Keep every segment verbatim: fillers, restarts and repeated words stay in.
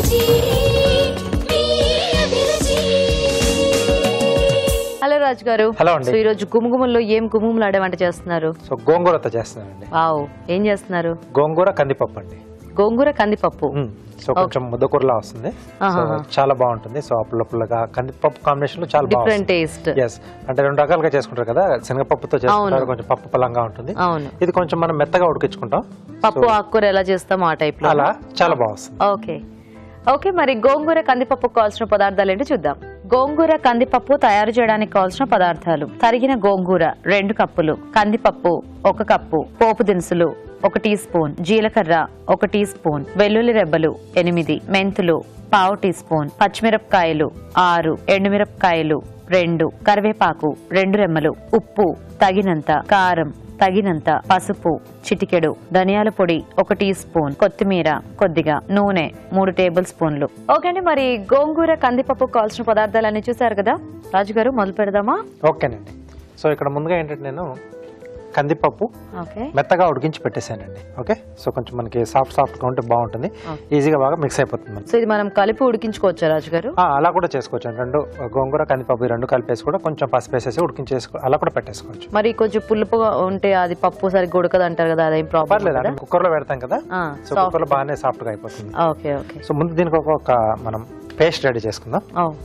Hello రాజు గారు. Hello అండి. So ఈ రోజు గుమగుమల్లో ఏం గుమగుమలాడే వంట చేస్తున్నారు? సో గోంగూరతో చేస్తున్నానండి. వావ్, ఏం చేస్తున్నారు? గోంగూర కందిపప్పు అండి. గోంగూర కందిపప్పు. సో కొంచెం ముద్దకూరలా వస్తుంది, చాలా బాగుంటుంది. సో పుల్ల పుల్లగా కందిపప్పు కాంబినేషన్ లో చాలా డిఫరెంట్ టేస్ట్. ఎస్, అంటే రెండు రకాలుగా చేసుకుంటారు కదా, శనగపప్పుతో చేసుకుంటారు, కొంచెం పప్పు పలంగా ఉంటుంది. ఇది కొంచెం మనం మెత్తగా ఉడికించుకుంటాం. పప్పు ఆకుకూర ఎలా చేస్తాం ఆ టైప్ లో అలా చాలా బాగుంది. ఓకే ఓకే మరి గోంగూర కందిపప్పు కావాల్సిన పదార్థాలు ఏంటి చూద్దాం. గోంగూర కందిపప్పు తయారు చేయడానికి కావాల్సిన పదార్థాలు: తరిగిన గోంగూర రెండు కప్పులు, కందిపప్పు ఒక కప్పు, పోపు దినుసులు ఒక టీ స్పూన్, జీలకర్ర ఒక టీ స్పూన్, వెల్లుల్లి రెబ్బలు ఎనిమిది, మెంతులు పావు టీ స్పూన్, పచ్చిమిరపకాయలు ఆరు, ఎండుమిరపకాయలు రెండు, కరివేపాకు రెండు రెమ్మలు, ఉప్పు తగినంత, కారం తగినంత, పసుపు చిటికెడు, ధనియాల పొడి ఒక టీ స్పూన్, కొత్తిమీర కొద్దిగా, నూనె మూడు టేబుల్ స్పూన్లు. ఓకే అండి, మరి గోంగూర కందిపప్పు కావాల్సిన పదార్థాలన్నీ చూసారు కదా రాజుగారు, మొదలు పెడదామా? ఓకేనండి. సో ఇక్కడ ముందుగా ఏంటంటే నేను కందిపప్పు మెత్తగా ఉడికించి పెట్టేశానండి. ఓకే, సో కొంచెం మనకి సాఫ్ట్ సాఫ్ట్ గా ఉంటే బాగుంటుంది, ఈజీగా బాగా మిక్స్ అయిపోతుంది. సో ఇది మనం కలిపి ఉడికించుకోవచ్చా రాజుగారు? అలా కూడా చేసుకోవచ్చు. రెండు గోంగూర కందిపప్పు రెండు కలిపేసి కూడా కొంచెం పసుపు వేసేసి ఉడికించేసుకో, అలా కూడా పెట్టేసుకోవచ్చు. మరి కొంచెం పులుపుగా ఉంటే అది పప్పు సరిగ్గా ఉడకదు అంటారు కదా, అదేం ప్రాబ్లం లేదు. కుక్కర్ లో పెడతాం కదా, సో కుక్కర్ లో బాగానే సాఫ్ట్ గా అయిపోతుంది. Okay okay. సో ముందు దీనికి ఒక మనం పేస్ట్ రెడీ చేసుకుందాం.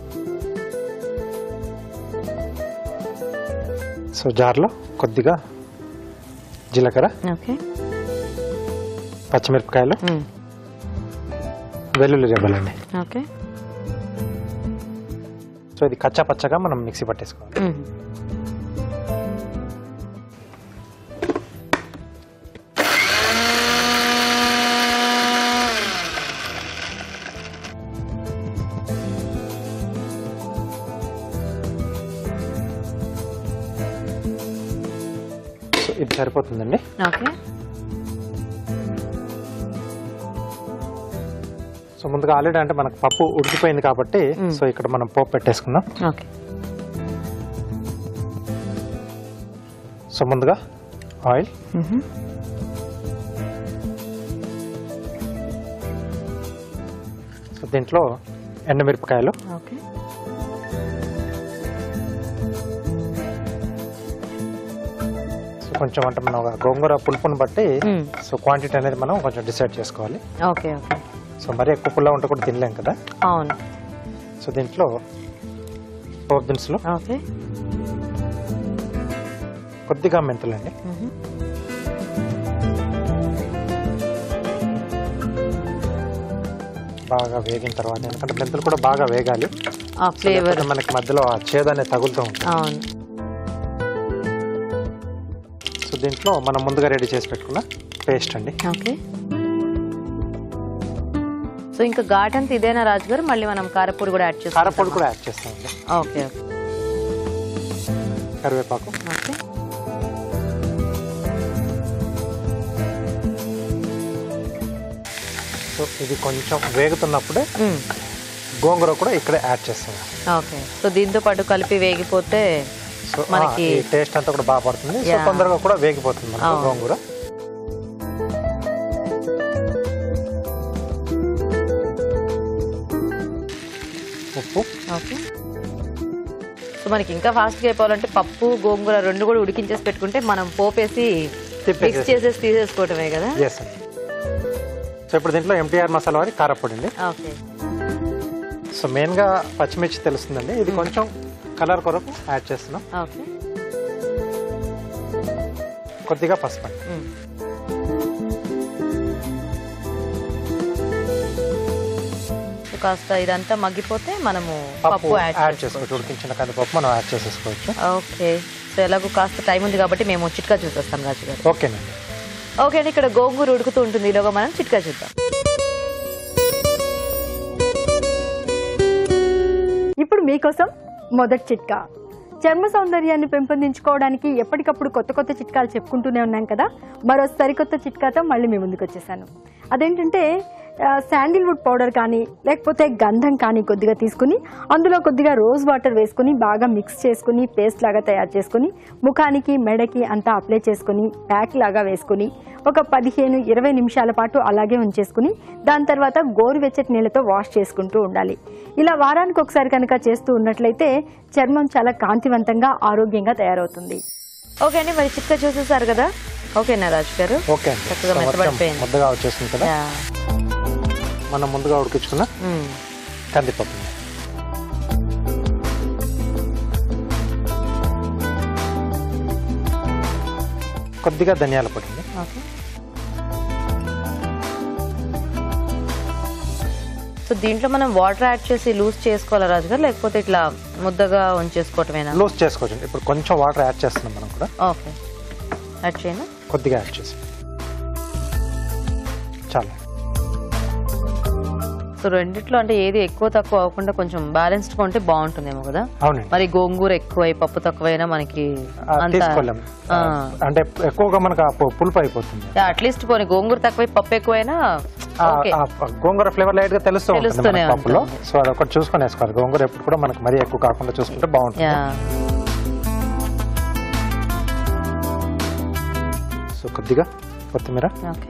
సో జార్లో కొద్దిగా జీలకర్ర, పచ్చిమిరపకాయలు, వెల్లుల్లి రెబ్బలండి. ఓకే, సో ఇది కచ్చా పచ్చగా మనం మిక్సీ పట్టేసుకోవాలి. ఇది సరిపోతుందండి. ఓకే, సో ముందుగా ఆల్రెడీ అంటే మనకు పప్పు ఉడికిపోయింది కాబట్టి సో ఇక్కడ మనం పోపు పెట్టేసుకుందాం. ఓకే, సో ముందుగా ఆయిల్, సో దీంట్లో ఎండుమిరపకాయలు, ఓకే, కొంచెం అంటే మనం గోంగూర పులుపుని బట్టి సో క్వాంటిటీ అనేది మనం కొంచెం డిసైడ్ చేసుకోవాలి. Okay okay. సో మరీ ఎక్కువ పుల్ల ఉంటే కూడా తినలేం కదా. అవును. సో దీంట్లో పోపు దినుసులు, ఓకే, కొద్దిగా మెంతులండి, బాగా వేగిన తర్వాత, ఎందుకంటే మెంతులు కూడా బాగా వేగాలి, మనకి మధ్యలో ఆ చేదు అనేది తగులుతూ ఉంటుంది. అవును. సో దీంట్లో మనం ముందుగా రెడీ చేసి పెట్టుకున్న పేస్ట్ అండి. ఓకే, సో ఇంకా ఘాట్ అంతా ఇదేనా రాజుగారు? మళ్ళీ మనం కారపొడి కూడా యాడ్ చేస్తాం. కారపొడి కూడా యాడ్ చేస్తామండి. Okay okay. కరివేపాకు, ఓకే, సో ఇది కొంచెం వేగుతున్నప్పుడే గోంగూర కూడా ఇక్కడే యాడ్ చేస్తాం. ఓకే, సో దీంతో పాటు కలిపి వేగిపోతే సో మనకి టేస్ట్ అంతా కూడా బాగా పడుతుంది, సో తొందరగా కూడా వేగిపోతుంది మనకు గోంగూర. ఉప్పు. ఓకే, సో మనకి ఇంకా ఫాస్ట్గా అయిపోవాలంటే పప్పు గోంగూర రెండు కూడా ఉడికించేసి పెట్టుకుంటే మనం పోపేసి మిక్స్ చేసేసి తీసేసుకోవటమే కదా. ఎస్ అండి. సో ఇప్పుడు దీంట్లో ఎంటీఆర్ మసాలా వారి కారపొడి అండి. ఓకే, సో మెయిన్గా పచ్చిమిర్చి తెలుస్తుందండి, ఇది కొంచెం కలర్ కొరకు యాడ్ చేస్తున్నాం. ఓకే, కొద్దిగా పసుపు. కాస్త ఇదంతా మగ్గిపోతే మనము పప్పు యాడ్ చేసుకోవచ్చు, ఉడికించిన కందిపప్పు మనం యాడ్ చేసేసుకోవచ్చు. ఓకే, సో ఎలాగో కాస్త టైం ఉంది కాబట్టి మేము చిట్కా చూసేస్తాం రాజు గారు. ఓకేనండి. ఓకే అండి, ఇక్కడ గోంగూర ఉడుకుతూ ఉంటుంది, ఈలోగా మనం చిట్కా చూద్దాం. ఇప్పుడు మీకోసం మొదటి చిట్కా. చర్మ సౌందర్యాన్ని పెంపొందించుకోవడానికి ఎప్పటికప్పుడు కొత్త కొత్త చిట్కాలు చెప్పుకుంటూనే ఉన్నాం కదా, మరో సరికొత్త చిట్కాతో మళ్ళీ మీ ముందుకు వచ్చేసాను. అదేంటంటే శాండిల్వుడ్ పౌడర్ కానీ లేకపోతే గంధం కానీ కొద్దిగా తీసుకుని అందులో కొద్దిగా రోజ్ వాటర్ వేసుకుని బాగా మిక్స్ చేసుకుని పేస్ట్ లాగా తయారు చేసుకుని ముఖానికి మెడకి అంతా అప్లై చేసుకుని ప్యాక్ లాగా వేసుకుని ఒక పదిహేను ఇరవై నిమిషాల పాటు అలాగే ఉంచేసుకుని దాని తర్వాత గోరువెచ్చటి నీళ్ళతో వాష్ చేసుకుంటూ ఉండాలి. ఇలా వారానికి ఒకసారి కనుక చేస్తూ ఉన్నట్లయితే చర్మం చాలా కాంతివంతంగా ఆరోగ్యంగా తయారవుతుంది. ఓకే అండి, మరి చిక్క చూసేసారు కదా. ఓకేనా రాజు గారు? ఓకే అండి, చక్కగా మెత్తబడిపోయింది, ముద్దగా వచ్చేస్తుంది కదా. మనం ముందుగా ఉడికించుకున్న కందిపప్పు, కొద్దిగా ధనియాల పొడి. సో దీంట్లో మనం వాటర్ యాడ్ చేసి లూజ్ చేసుకోవాలా రాజు గారు, లేకపోతే ఇట్లా ముద్దగా ఉంచేసుకోవటమేనా? లూజ్ చేసుకోవచ్చు. ఇప్పుడు కొంచెం వాటర్ యాడ్ చేస్తున్నాం మనం కూడా. ఓకే, యాడ్ చేయనా? కొద్దిగా యాడ్ చేసి చాలా. సో రెండిట్లో అంటే ఏది ఎక్కువ తక్కువ అవ్వకుండా కొంచెం బ్యాలెన్స్డ్ గా ఉంటే బాగుంటుందేమో కదా. అవునండి, మరి గోంగూర ఎక్కువై పప్పు తక్కువైనా మనకి తీసుకోలేం, అంటే ఎక్కువగా మనకు పులుపు అయిపోతుంది. అట్లీస్ట్ పోనీ గోంగూర తక్కువై పప్పు ఎక్కువైనా గోంగూర ఫ్లేవర్ లైట్ గా తెలుస్తూనే పప్పులో. సో అదొకటి చూసుకొని వేసుకోవాలి. గోంగూర ఎప్పుడు కూడా మనకు మరీ ఎక్కువ కాకుండా చూసుకుంటే బాగుంటుంది. సో కొద్దిగా కొత్తిమీర,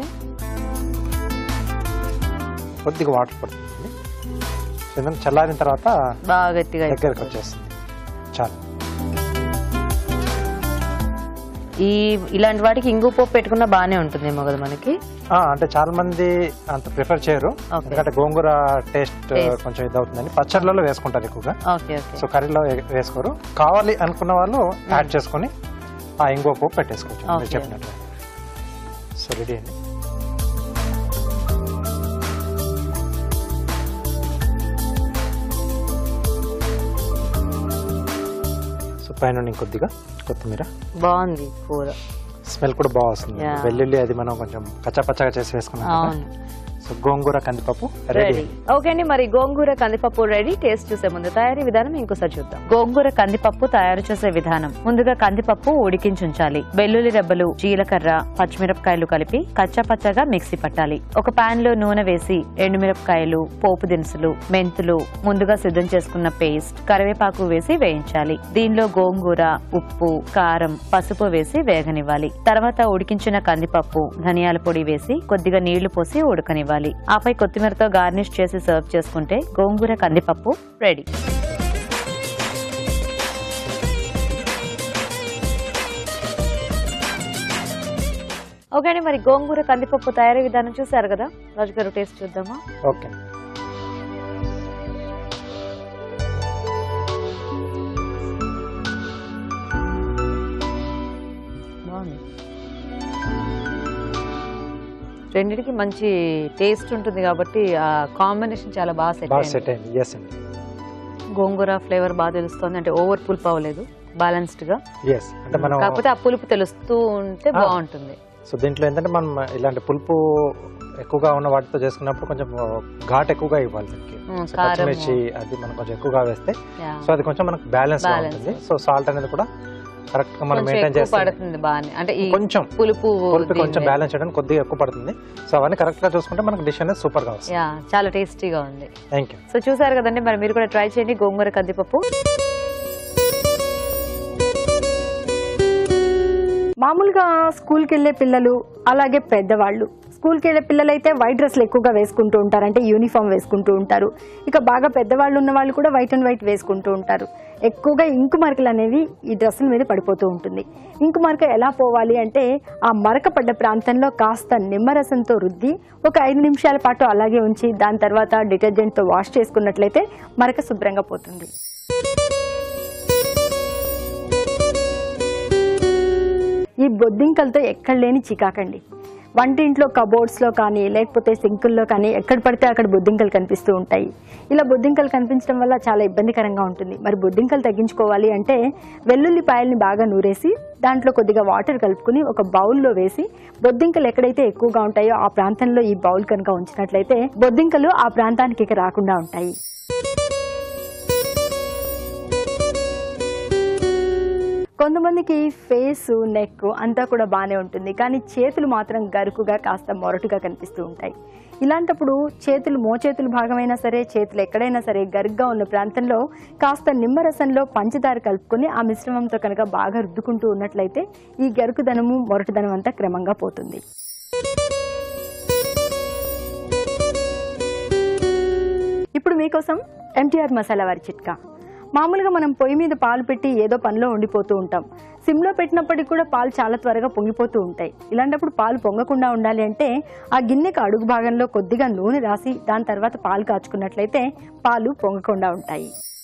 కొద్దిగా వాటర్ పడుతుంది. చల్లారిన తర్వాత బాగా గట్టిగా దగ్గరకు వచ్చేస్తుంది. చాలు. ఈ ఇలాంటి వాటికి ఇంగు పోపు పెట్టుకున్నా బానే ఉంటుందేమో కదా మనకి. అంటే చాలా మంది అంత ప్రిఫర్ చేయరు, ఎందుకంటే గోంగూర టేస్ట్ కొంచెం ఇది అవుతుందని పచ్చళ్ళలో వేసుకుంటారు ఎక్కువగా. సో కర్రీలో వేసుకోరు. కావాలి అనుకున్న వాళ్ళు యాడ్ చేసుకుని ఆ ఇంగువ పోపు పెట్టేసుకోవచ్చు చెప్పినట్లు. సో రెడీ అండి. పైన ఇంకొద్దిగా కొత్తిమీర. బాగుంది కూర, స్మెల్ కూడా బాగా వస్తుంది. వెల్లుల్లి అది మనం కొంచెం కచ్చాపచ్చగా చేసి వేసుకున్నాం. సో గోంగూర కందిపప్పు రెడీ. ఓకే అండి, మరి గోంగూర కందిపప్పు రెడీ. టేస్ట్ చూసే ముందు తయారీ విధానం ఇంకోసారి చూద్దాం. గోంగూర కందిపప్పు తయారు చేసే విధానం. ముందుగా కందిపప్పు ఉడికించుంచాలి. వెల్లుల్లి రెబ్బలు, జీలకర్ర, పచ్చిమిరపకాయలు కలిపి కచ్చా పచ్చగా మిక్సీ పట్టాలి. ఒక పాన్ లో నూనె వేసి ఎండుమిరపకాయలు, పోపు దినుసులు, మెంతులు, ముందుగా సిద్ధం చేసుకున్న పేస్ట్, కరివేపాకు వేసి వేయించాలి. దీనిలో గోంగూర, ఉప్పు, కారం, పసుపు వేసి వేగనివ్వాలి. తర్వాత ఉడికించిన కందిపప్పు, ధనియాల పొడి వేసి కొద్దిగా నీళ్లు పోసి ఉడకనివ్వాలి. ఆపై కొత్తిమీరతో గార్నిష్ చేసి సర్వ్ చేసుకుంటే గోంగూర కందిపప్పు రెడీ. ఓకే అండి, మరి గోంగూర కందిపప్పు తయారీ విధానం చూసారు కదా. రాజు గారు టేస్ట్ చూద్దామా? ఓకే. రెండింటికి మంచి టేస్ట్ ఉంటుంది కాబట్టి ఆ కాంబినేషన్ చాలా బాగా సెట్ అయింది. గోంగూర ఫ్లేవర్ బాగా తెలుస్తుంది, అంటే ఓవర్ పులుపు అవ్వలేదు, బ్యాలెన్స్డ్ గా. కాకపోతే ఆ పులుపు తెలుస్తూ ఉంటే బాగుంటుంది. సో దీంట్లో ఏంటంటే మనం ఇలాంటి పులుపు ఎక్కువగా ఉన్న వాటితో చేసుకున్నప్పుడు కొంచెం ఘాట్ ఎక్కువగా ఇవ్వాలి. పచ్చిమిర్చి అది మనం కొంచెం ఎక్కువగా వేస్తే సో అది కొంచెం మనకు బ్యాలెన్స్ ఉంటుంది. సో సాల్ట్ అనేది కూడా కరెక్ట్ గా మనం మెయింటైన్ చేస్తే అంటే కొంచెం పులుపు పులుపు కొంచెం బ్యాలెన్స్ చేయడానికి కొద్దిగా ఎక్కువ పడుతుంది. సో అవన్నీ కరెక్ట్ గా చూసుకుంటే మనకు డిష్ అనేది సూపర్ గా వస్తుంది. చాలా టేస్టీగా ఉంది. Thank you. సో చూసారు కదండి, మరి మీరు కూడా ట్రై చేయండి గోంగూర కందిపప్పు. మామూలుగా స్కూల్కి వెళ్ళే పిల్లలు అలాగే పెద్దవాళ్ళు, స్కూల్కి వెళ్ళే పిల్లలైతే వైట్ డ్రెస్లు ఎక్కువగా వేసుకుంటూ ఉంటారు, అంటే యూనిఫామ్ వేసుకుంటూ ఉంటారు. ఇక బాగా పెద్దవాళ్ళు ఉన్న వాళ్ళు కూడా వైట్ అండ్ వైట్ వేసుకుంటూ ఉంటారు. ఎక్కువగా ఇంకు మరకలు అనేవి ఈ డ్రెస్సుల మీద పడిపోతూ ఉంటుంది. ఇంకు మరక ఎలా పోవాలి అంటే ఆ మరక పడ్డ ప్రాంతంలో కాస్త నిమ్మరసంతో రుద్ది ఒక ఐదు నిమిషాల పాటు అలాగే ఉంచి దాని తర్వాత డిటర్జెంట్తో వాష్ చేసుకున్నట్లయితే మరక శుభ్రంగా పోతుంది. ఈ బొద్దింకలతో ఎక్కడ లేని చికాకండి. వంటింట్లో కబోర్డ్స్లో కానీ లేకపోతే సింకుల్లో కానీ ఎక్కడ పడితే అక్కడ బొద్దింకలు కనిపిస్తూ ఉంటాయి. ఇలా బొద్దింకలు కనిపించడం వల్ల చాలా ఇబ్బందికరంగా ఉంటుంది. మరి బొద్దింకలు తగ్గించుకోవాలి అంటే వెల్లుల్లిపాయల్ని బాగా నూరేసి దాంట్లో కొద్దిగా వాటర్ కలుపుకుని ఒక బౌల్లో వేసి బొద్దింకలు ఎక్కడైతే ఎక్కువగా ఉంటాయో ఆ ప్రాంతంలో ఈ బౌల్ కనుక ఉంచినట్లయితే బొద్దింకలు ఆ ప్రాంతానికి ఇక రాకుండా ఉంటాయి. కొంతమందికి ఫేస్ నెక్ అంతా కూడా బాగానే ఉంటుంది, కానీ చేతులు మాత్రం గరుకుగా కాస్త మొరటుగా కనిపిస్తూ ఉంటాయి. ఇలాంటప్పుడు చేతులు మోచేతులు భాగమైనా సరే, చేతులు ఎక్కడైనా సరే గరుగ్గా ఉన్న ప్రాంతంలో కాస్త నిమ్మరసంలో పంచదార కలుపుకొని ఆ మిశ్రమంతో కనుక బాగా రుద్దుకుంటూ ఉన్నట్లయితే ఈ గరుకుదనము మొరటుదనం అంతా క్రమంగా పోతుంది. ఇప్పుడు మీకోసం ఎంటీఆర్ మసాలా వారి చిట్కా. మామూలుగా మనం పొయ్యి మీద పాలు పెట్టి ఏదో పనిలో ఉండిపోతూ ఉంటాం. సిమ్లో పెట్టినప్పటికీ కూడా పాలు చాలా త్వరగా పొంగిపోతూ ఉంటాయి. ఇలాంటప్పుడు పాలు పొంగకుండా ఉండాలి అంటే ఆ గిన్నెకు అడుగు భాగంలో కొద్దిగా నూనె రాసి దాని తర్వాత పాలు కాచుకున్నట్లయితే పాలు పొంగకుండా ఉంటాయి.